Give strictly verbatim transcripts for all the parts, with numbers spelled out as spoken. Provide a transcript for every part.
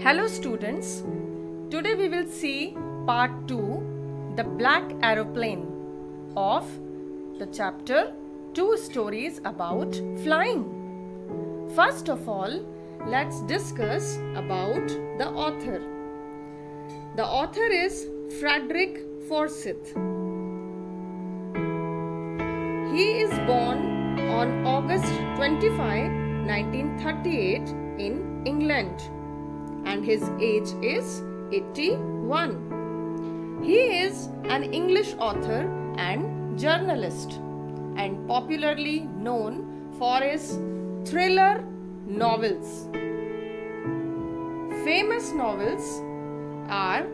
Hello students, today we will see part two, the black aeroplane of the chapter two stories about flying. First of all, let's discuss about the author. The author is Frederick Forsyth. He is born on August twenty-fifth, nineteen thirty-eight in England and his age is eighty-one. He is an English author and journalist and popularly known for his thriller novels. Famous novels are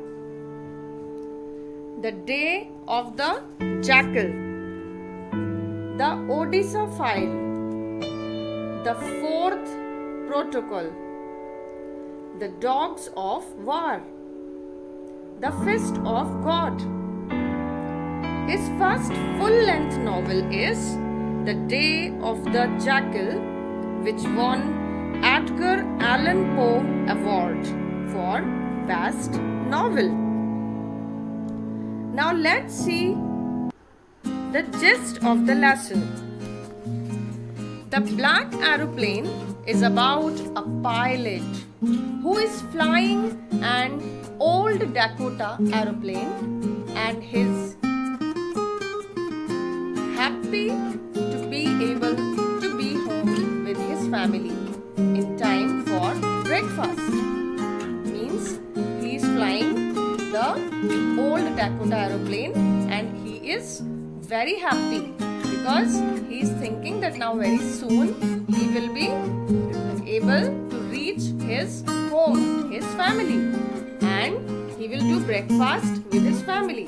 The Day of the Jackal, The Odessa File, The Fourth Protocol, The Dogs of War, The Fist of God. His first full-length novel is The Day of the Jackal, which won Edgar Allan Poe Award for Best Novel. Now let's see the gist of the lesson. The Black Aeroplane is about a pilot who is flying an old Dakota aeroplane and he's happy to be able to be home with his family in time for breakfast. Means he is flying the old Dakota aeroplane and he is very happy because he is thinking that now very soon he will be able to reach his home, his family, and he will do breakfast with his family.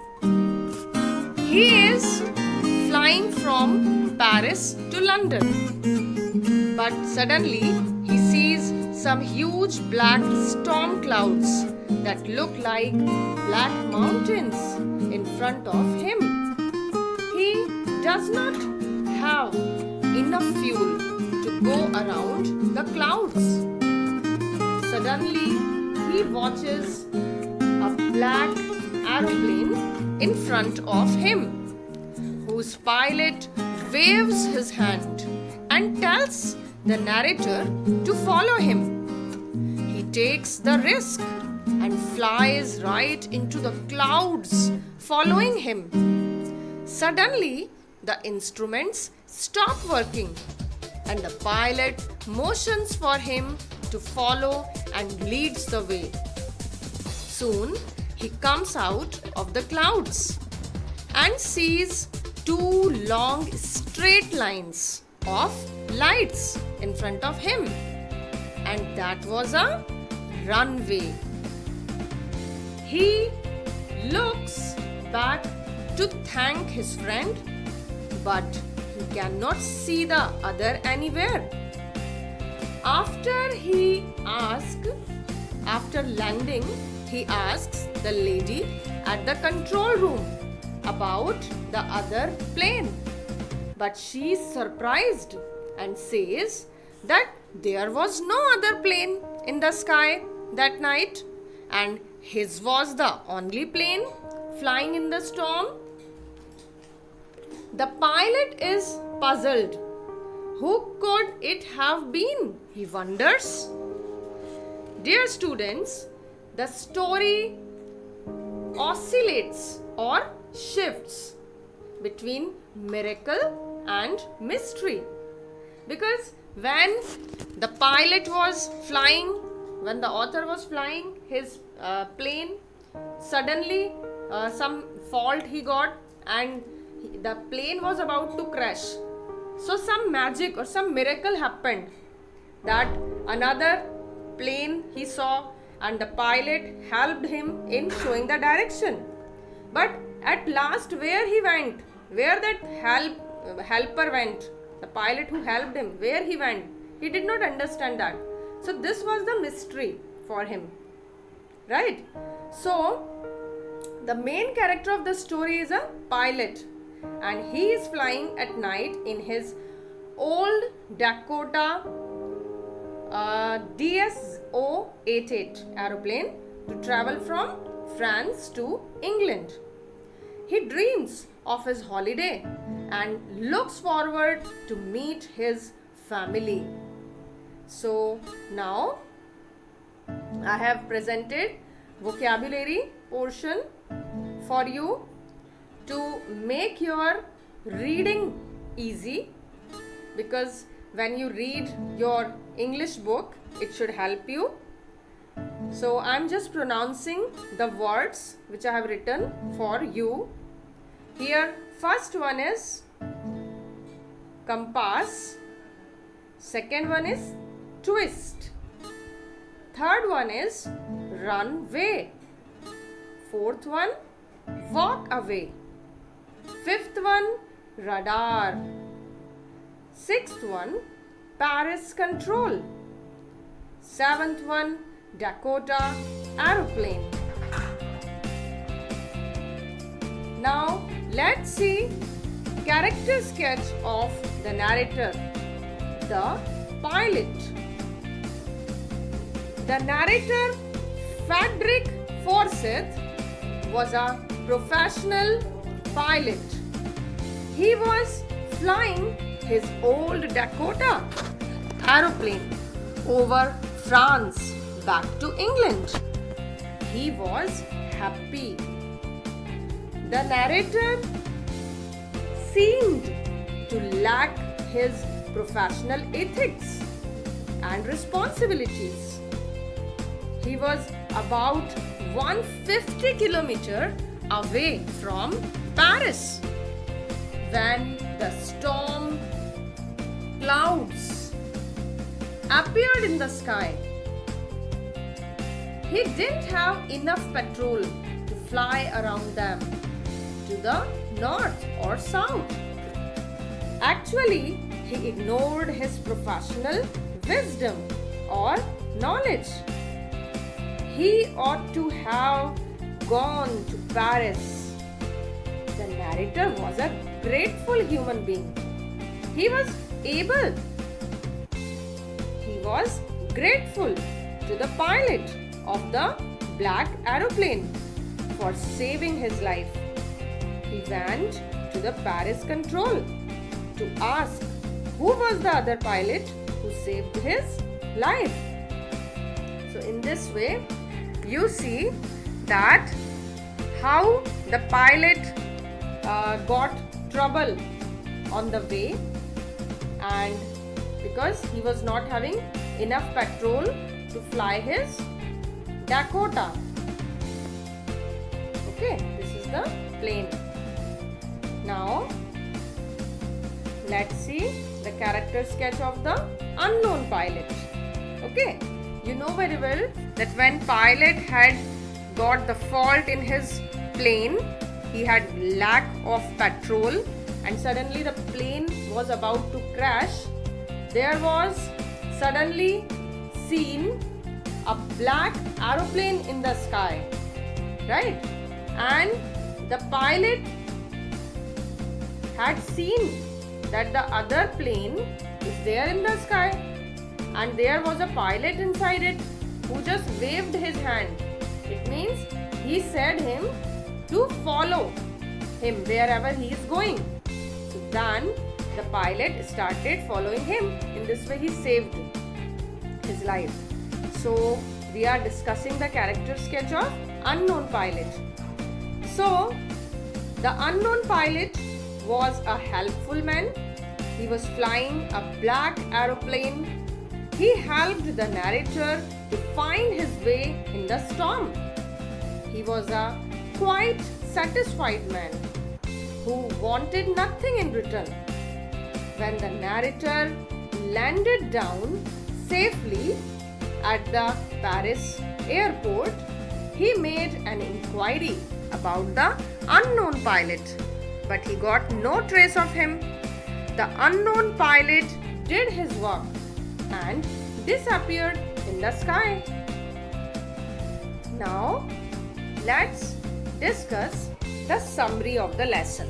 He is flying from Paris to London, but suddenly he sees some huge black storm clouds that look like black mountains in front of him. He does not have enough fuel to go around the clouds. Suddenly, he watches a black aeroplane in front of him, whose pilot waves his hand and tells the narrator to follow him. He takes the risk and flies right into the clouds, following him. Suddenly, the instruments stop working and the pilot motions for him to follow and leads the way. Soon, he comes out of the clouds and sees two long straight lines of lights in front of him, and that was a runway. He looks back to thank his friend, but he cannot see the other anywhere. After he asks, after landing, he asks the lady at the control room about the other plane. But she is surprised and says that there was no other plane in the sky that night and his was the only plane flying in the storm. The pilot is puzzled. Who could it have been? He wonders. Dear students, the story oscillates or shifts between miracle and mystery. Because when the pilot was flying, when the author was flying his uh, plane, suddenly uh, some fault he got and the plane was about to crash. So some magic or some miracle happened that another plane he saw and the pilot helped him in showing the direction. But at last where he went, where that help, uh, helper went, the pilot who helped him, where he went, he did not understand that. So this was the mystery for him, right? So the main character of the story is a pilot and he is flying at night in his old Dakota a D S O eighty-eight aeroplane to travel from France to England. He dreams of his holiday and looks forward to meet his family. So now I have presented vocabulary portion for you to make your reading easy, because when you read your English book, it should help you. So I'm just pronouncing the words which I have written for you. Here, first one is compass, second one is twist, third one is runway, fourth one walk away, fifth one radar, sixth one Paris control, seventh one Dakota aeroplane. Now let's see character sketch of the narrator, the pilot. The narrator, Frederick Forsyth, was a professional pilot. He was flying his old Dakota aeroplane over France back to England. He was happy. The narrator seemed to lack his professional ethics and responsibilities. He was about one hundred fifty kilometers away from Paris when the storm clouds appeared in the sky. He didn't have enough petrol to fly around them to the north or south. Actually, he ignored his professional wisdom or knowledge. He ought to have gone to Paris. The narrator was a grateful human being. He was able. He was grateful to the pilot of the black aeroplane for saving his life. He went to the Paris control to ask who was the other pilot who saved his life. So in this way, you see that how the pilot uh, got trouble on the way, and because he was not having enough petrol to fly his Dakota. Okay, this is the plane. Now let's see the character sketch of the unknown pilot. Okay, you know very well that when pilot had got the fault in his plane, he had lack of petrol and suddenly the plane was about to crash. There was suddenly seen a black aeroplane in the sky, right? And the pilot had seen that the other plane is there in the sky and there was a pilot inside it who just waved his hand. It means he said him to follow him wherever he is going. So then the pilot started following him. In this way he saved his life. So we are discussing the character sketch of unknown pilot. So the unknown pilot was a helpful man. He was flying a black aeroplane. He helped the narrator to find his way in the storm. He was a quite satisfied man who wanted nothing in return. When the narrator landed down safely at the Paris airport, he made an inquiry about the unknown pilot, but he got no trace of him. The unknown pilot did his work and disappeared in the sky. Now, let's discuss the summary of the lesson.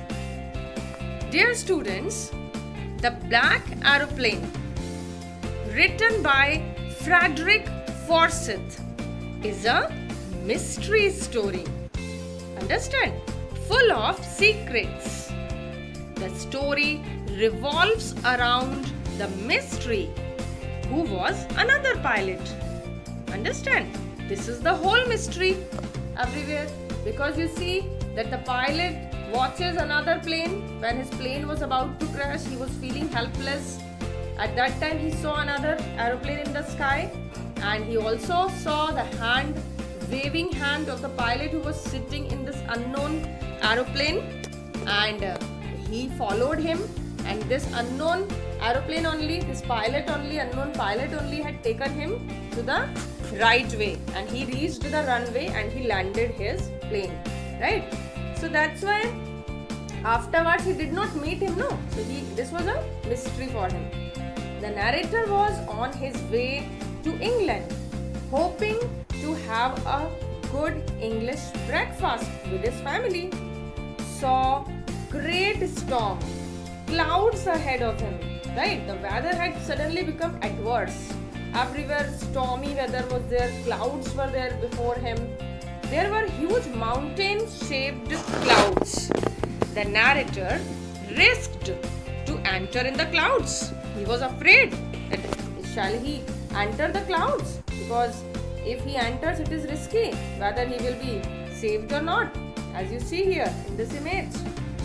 Dear students, the black aeroplane written by Frederick Forsyth, is a mystery story. Understand? Full of secrets. The story revolves around the mystery. Who was another pilot? Understand? This is the whole mystery everywhere, because you see that the pilot watches another plane. When his plane was about to crash, he was feeling helpless. At that time, he saw another aeroplane in the sky, and he also saw the hand, waving hand of the pilot who was sitting in this unknown aeroplane, and uh, he followed him. And this unknown aeroplane only, this pilot only, unknown pilot only had taken him to the right way, and he reached the runway and he landed his plane, right? So that's why afterwards he did not meet him, no. So he, this was a mystery for him. The narrator was on his way to England, hoping to have a good English breakfast with his family. Saw great storm, clouds ahead of him, right? The weather had suddenly become adverse. Everywhere stormy weather was there, clouds were there before him. There were huge mountain-shaped clouds. The narrator risked to enter in the clouds. He was afraid that shall he enter the clouds, because if he enters it is risky whether he will be saved or not, as you see here in this image.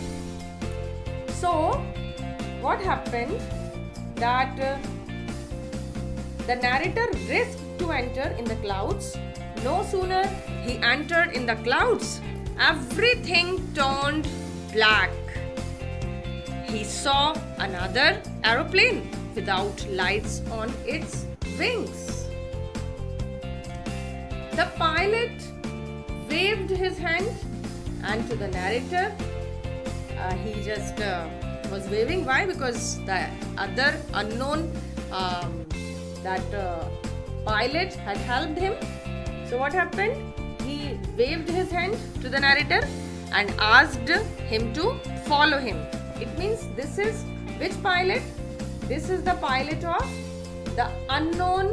So what happened that uh, the narrator risked to enter in the clouds. No sooner he entered in the clouds, everything turned black. He saw another aeroplane without lights on its wings. The pilot waved his hand, and to the narrator, uh, he just uh, was waving. Why? Because the other unknown um, that uh, pilot had helped him. So what happened? He waved his hand to the narrator and asked him to follow him. It means this is which pilot? This is the pilot of the unknown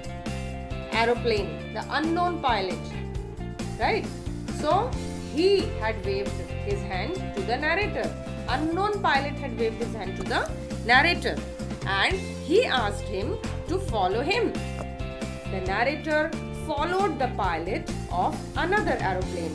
aeroplane, the unknown pilot, right? So he had waved his hand to the narrator. Unknown pilot had waved his hand to the narrator, and he asked him to follow him. The narrator followed the pilot of another aeroplane.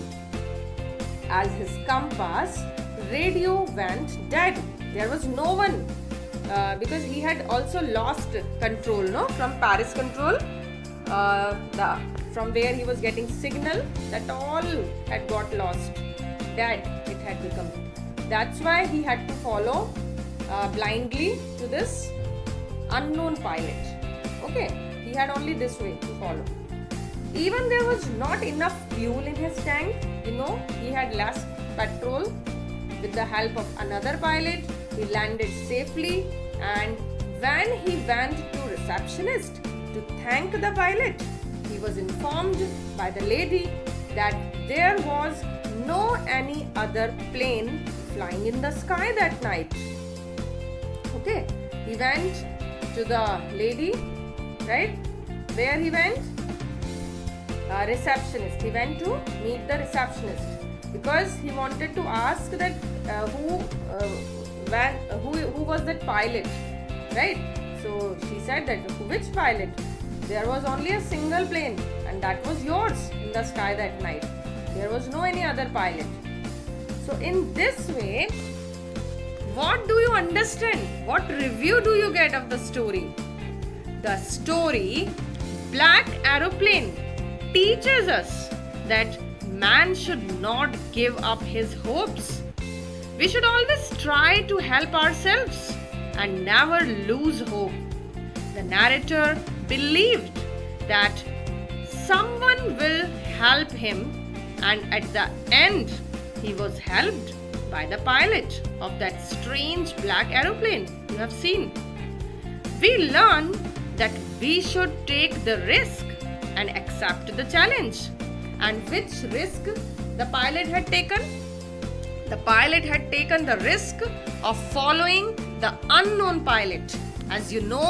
As his compass radio went dead, there was no one, uh, because he had also lost control, no, from Paris control, uh, the from where he was getting signal, that all had got lost, dead it had become. That's why he had to follow uh, blindly to this unknown pilot. Okay, he had only this way to follow. Even there was not enough fuel in his tank, you know, he had less petrol. With the help of another pilot, he landed safely, and when he went to receptionist to thank the pilot, he was informed by the lady that there was no any other plane flying in the sky that night. Okay, he went to the lady, right? Where he went? Uh, receptionist. He went to meet the receptionist because he wanted to ask that uh, who, uh, when, uh, who, who was that pilot, right? So she said that which pilot? There was only a single plane, and that was yours in the sky that night. There was no any other pilot. So in this way, what do you understand? What review do you get of the story? The story Black Aeroplane teaches us that man should not give up his hopes. We should always try to help ourselves and never lose hope. The narrator believed that someone will help him, and at the end he was helped by the pilot of that strange black aeroplane you have seen. We learn that we should take the risk and accept the challenge. And which risk the pilot had taken? The pilot had taken the risk of following the unknown pilot. As you know,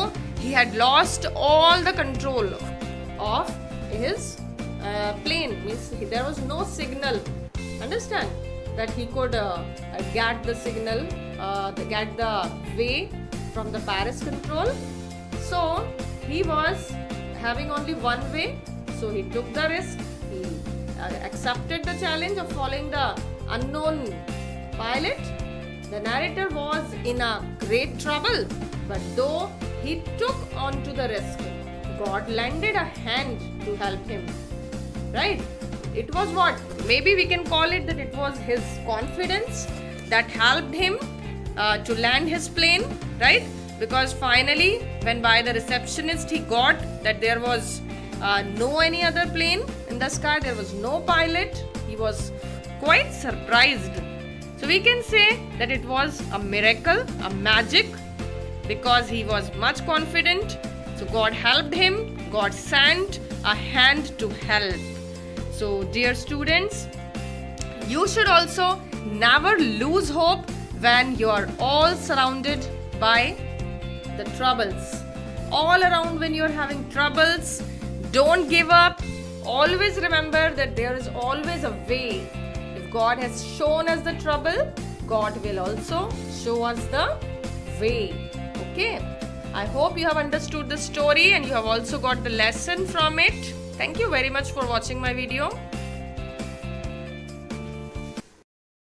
he had lost all the control of his uh, plane. Means there was no signal. Understand that he could uh, get the signal, uh, get the way from the Paris control. So he was having only one way. So he took the risk. He uh, accepted the challenge of following the unknown pilot. The narrator was in a great trouble, but though he took on to the risk, God lended a hand to help him. Right? It was what? Maybe we can call it that it was his confidence that helped him uh, to land his plane, right? Because finally, when by the receptionist he got that there was uh, no any other plane in the sky, there was no pilot, he was quite surprised. So we can say that it was a miracle, a magic, because he was much confident. So God helped him, God sent a hand to help. So dear students, you should also never lose hope when you are all surrounded by the troubles. All around when you are having troubles, don't give up. Always remember that there is always a way. If God has shown us the trouble, God will also show us the way. Okay? I hope you have understood the story and you have also got the lesson from it. Thank you very much for watching my video.